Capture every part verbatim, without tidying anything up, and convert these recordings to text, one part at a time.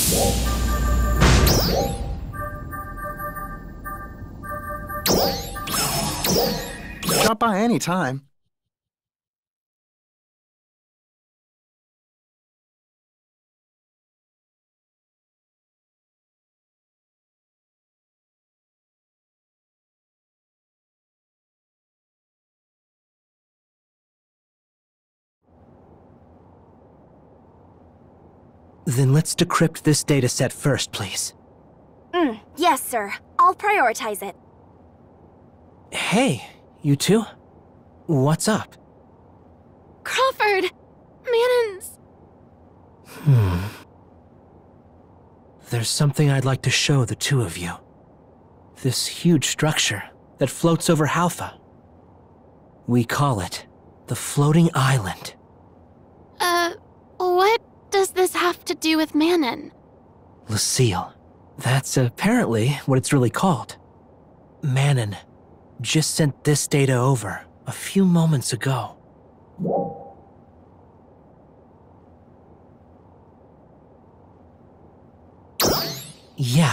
Drop by any time. Then let's decrypt this dataset first, please. Mm, yes, sir. I'll prioritize it. Hey, you two? What's up? Crawford! Manon's... Hmm. There's something I'd like to show the two of you. This huge structure that floats over Halpha. We call it the Floating Island. Uh, what does this have to do with Manon? Lucille. That's apparently what it's really called. Manon just sent this data over a few moments ago. Yeah.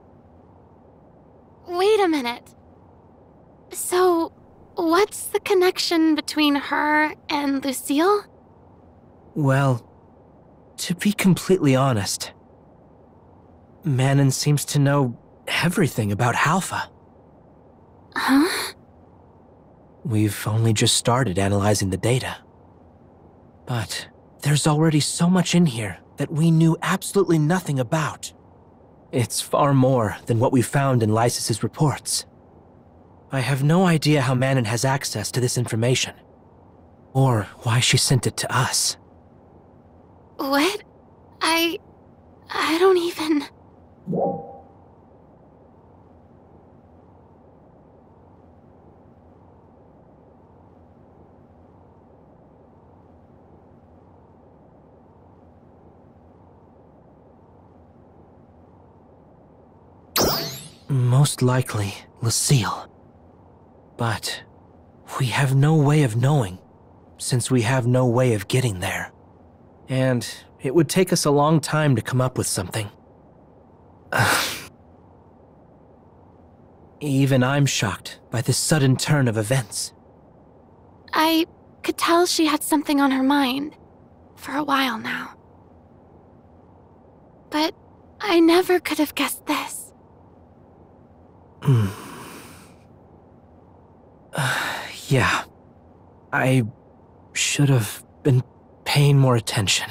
Wait a minute. So, what's the connection between her and Lucille? Well, to be completely honest, Manon seems to know everything about Halpha. Huh? We've only just started analyzing the data. But there's already so much in here that we knew absolutely nothing about. It's far more than what we found in Lysis's reports. I have no idea how Manon has access to this information, or why she sent it to us. What? I... I don't even... Most likely, Lucille. But we have no way of knowing, since we have no way of getting there. And it would take us a long time to come up with something. Even I'm shocked by this sudden turn of events. I could tell she had something on her mind for a while now. But I never could have guessed this. Hmm. Uh, yeah. I should have been paying more attention.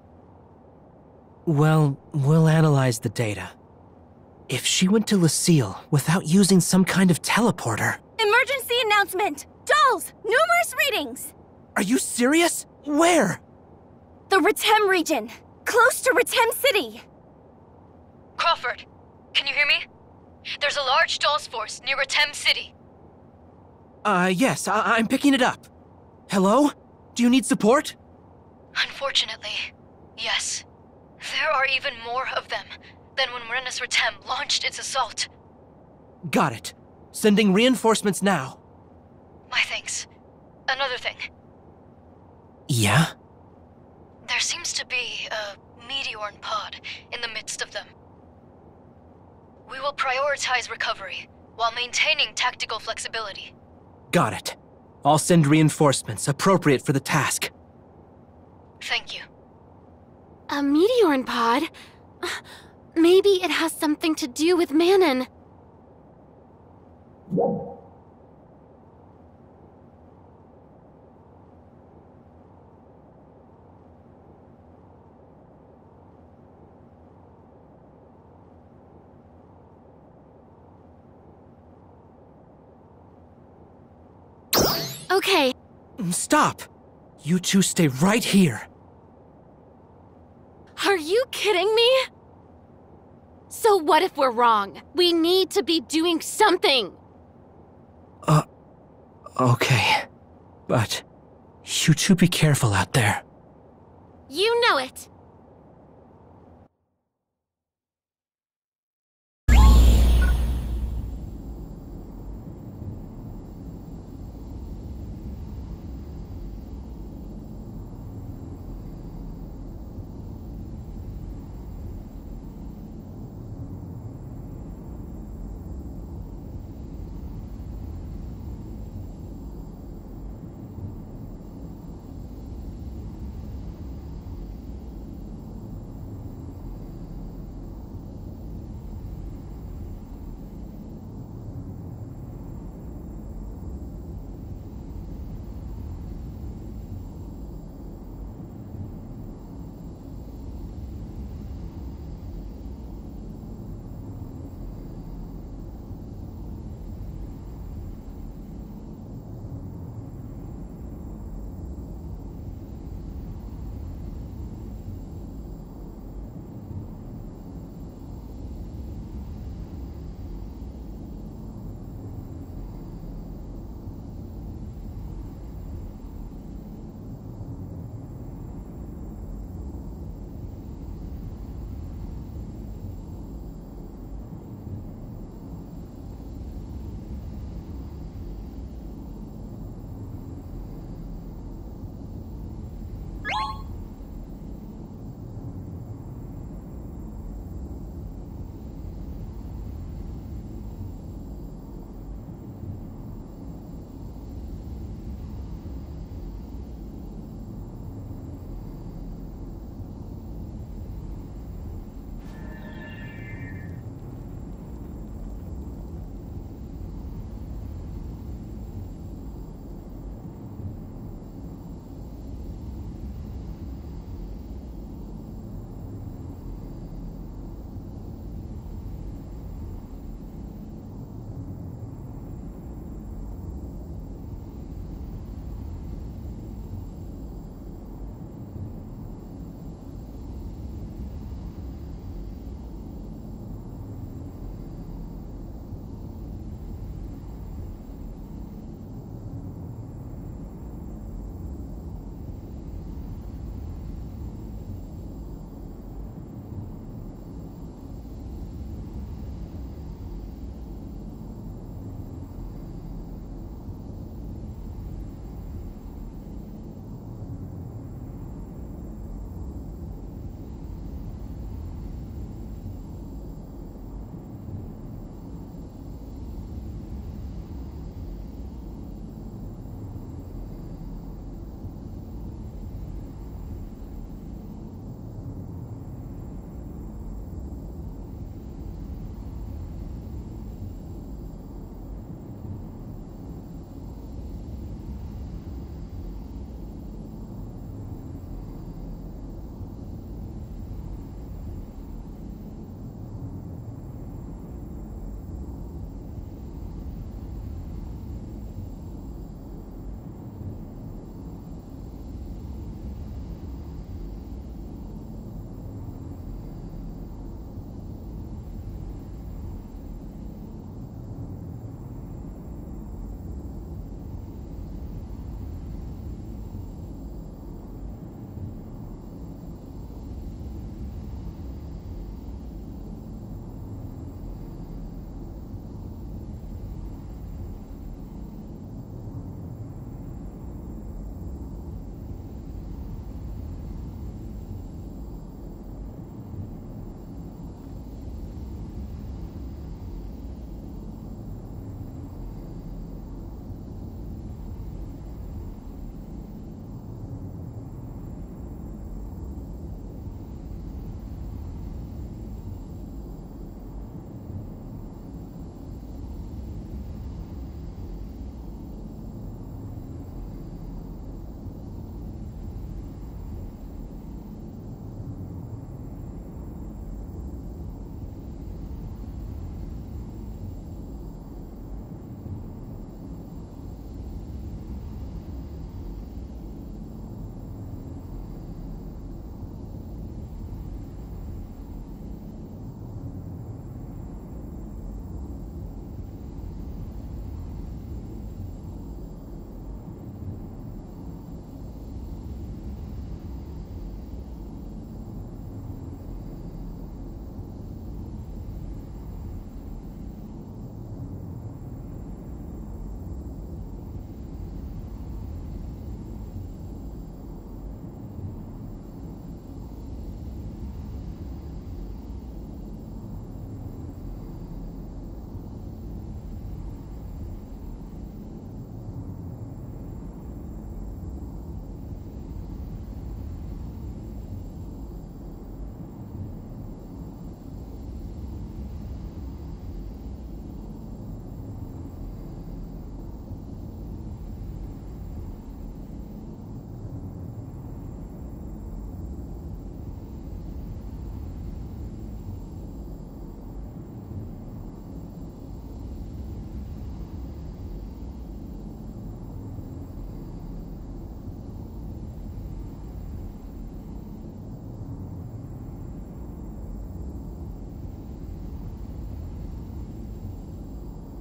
Well, we'll analyze the data. If she went to Lucille without using some kind of teleporter... Emergency announcement! Dolls! Numerous readings! Are you serious? Where? The Retem region. Close to Retem City. Crawford, can you hear me? There's a large Dolls force near Retem City. Uh, yes, I I'm picking it up. Hello? Do you need support? Unfortunately, yes. There are even more of them than when Renus Retem launched its assault. Got it. Sending reinforcements now. My thanks. Another thing. Yeah? There seems to be a Meteorn pod in the midst of them. We will prioritize recovery while maintaining tactical flexibility. Got it. I'll send reinforcements appropriate for the task. Thank you. A Meteorn pod? Maybe it has something to do with Manon. Okay. Stop! You two stay right here. Are you kidding me? So what if we're wrong? We need to be doing something! Uh, okay. But you two be careful out there. You know it!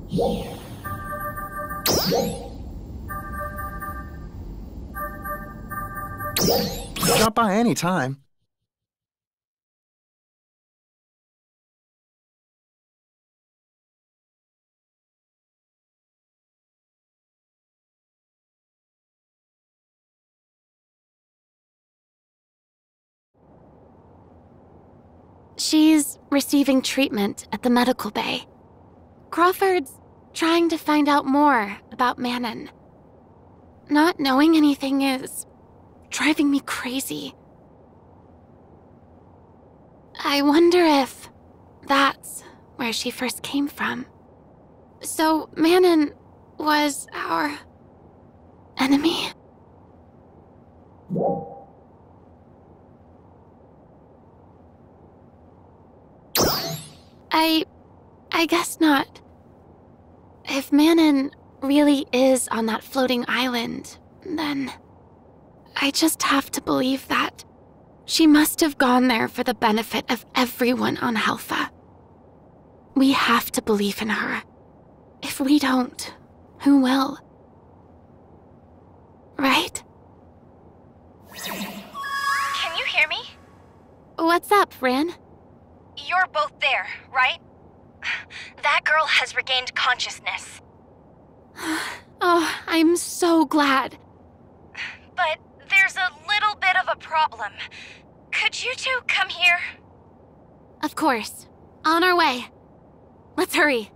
Drop by any time. She's receiving treatment at the medical bay. Crawford's trying to find out more about Manon. Not knowing anything is driving me crazy. I wonder if that's where she first came from. So Manon was our enemy? I... I guess not. If Manon really is on that floating island, then I just have to believe that she must have gone there for the benefit of everyone on Helpha. We have to believe in her. If we don't, who will? Right? Can you hear me? What's up, Rin? You're both there, right? That girl has regained consciousness. Oh, I'm so glad. But there's a little bit of a problem. Could you two come here? Of course. On our way. Let's hurry.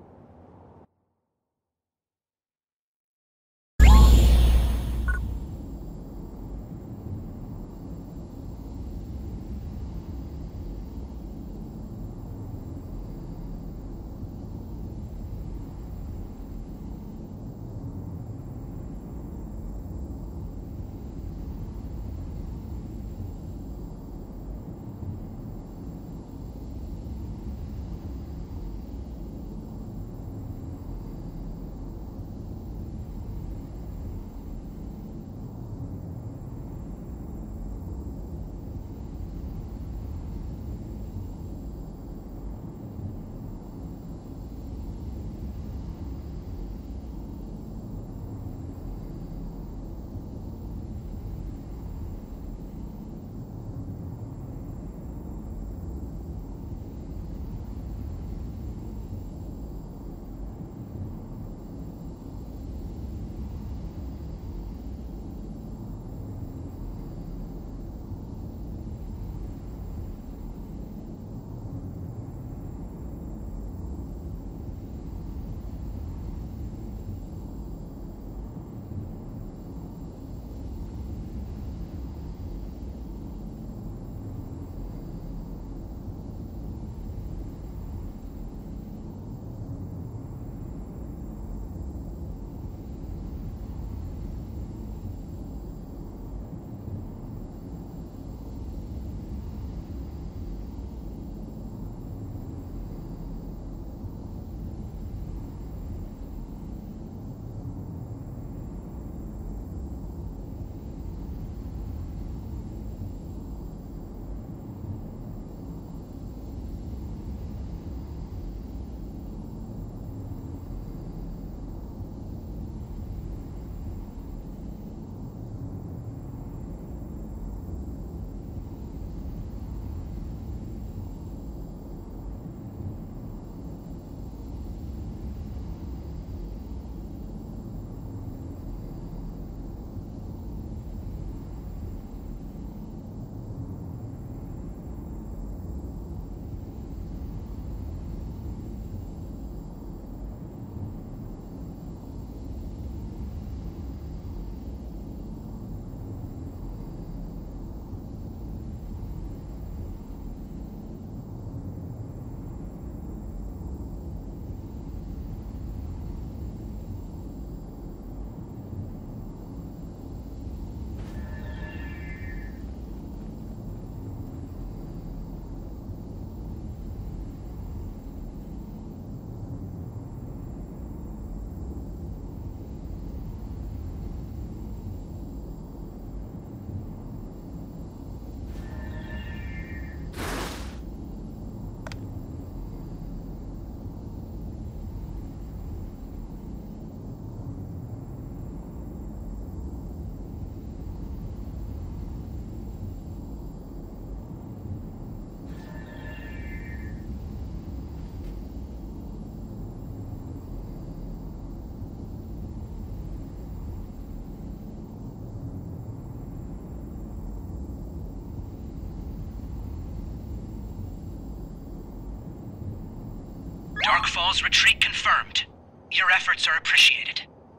Darkfall's retreat confirmed. Your efforts are appreciated.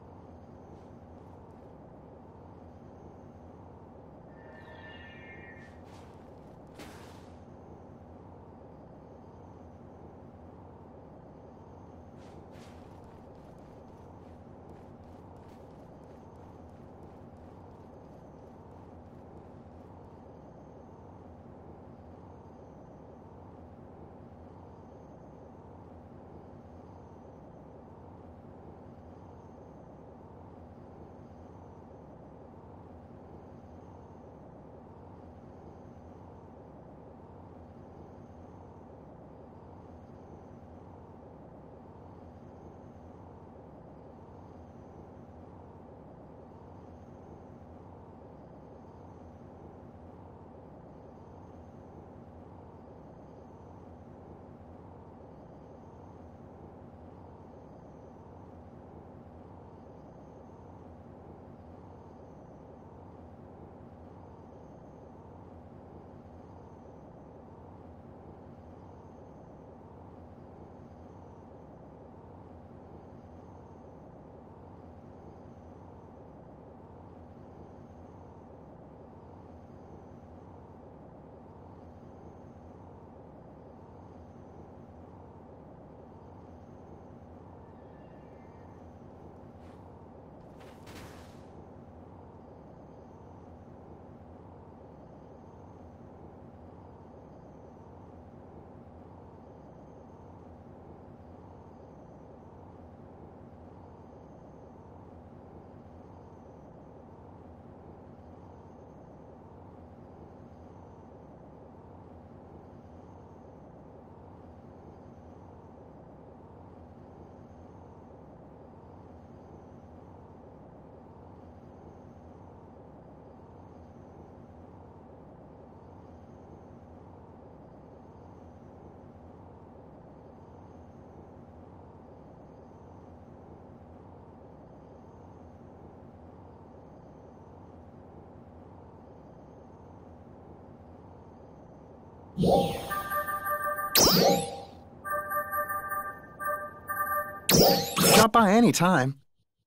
Drop by any time.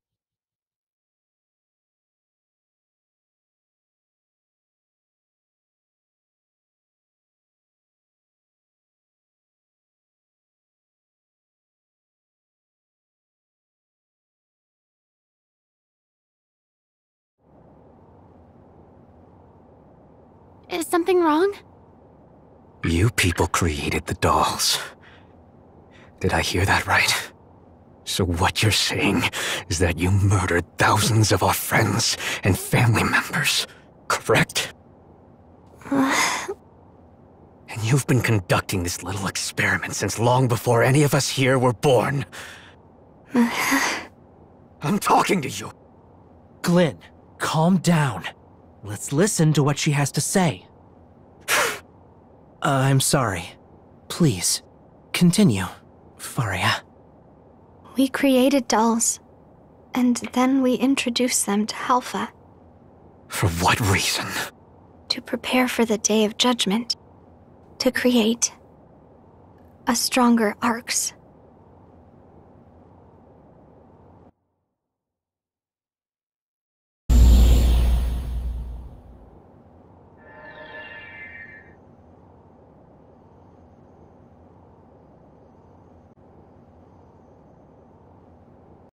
Is something wrong? You people created the dolls. Did I hear that right? So what you're saying is that you murdered thousands of our friends and family members, correct? And you've been conducting this little experiment since long before any of us here were born. I'm talking to you. Glenn, calm down. Let's listen to what she has to say. uh, I'm sorry. Please, continue, Faria. We created dolls, and then we introduced them to Halpha. For what reason? To prepare for the Day of Judgment. To create a stronger Arx.